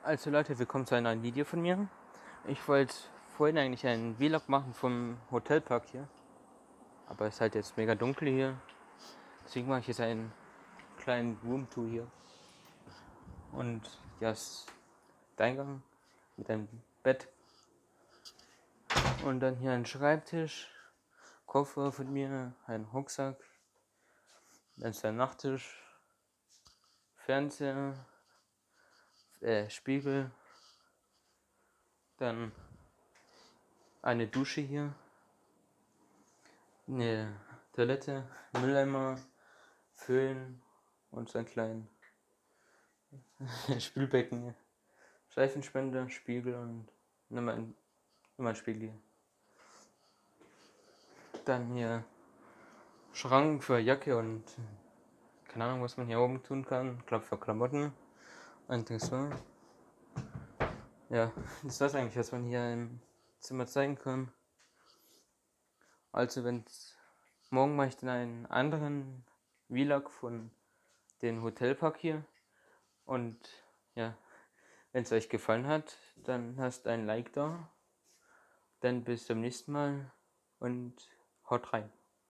Also Leute, willkommen zu einem neuen Video von mir. Ich wollte vorhin eigentlich einen Vlog machen vom Hotelpark hier. Aber es ist halt jetzt mega dunkel hier. Deswegen mache ich jetzt einen kleinen Roomtour hier. Und ja, ist der Eingang mit einem Bett. Und dann hier ein Schreibtisch, Koffer von mir, ein Rucksack. Dann ist der Nachttisch, Fernseher, Spiegel. Dann eine Dusche hier. Eine Toilette, Mülleimer, Föhn und so ein kleinen Spülbecken, Seifenspender, Spiegel und nochmal ein Spiegel hier. Dann hier Schrank für Jacke und keine Ahnung, was man hier oben tun kann. Ich glaube für Klamotten. Und das war. Ja, das war's eigentlich, was man hier im Zimmer zeigen kann. Also morgen mache ich dann einen anderen Vlog von den Hotelpark hier. Und ja, wenn es euch gefallen hat, dann lasst ein Like da. Dann bis zum nächsten Mal und haut rein.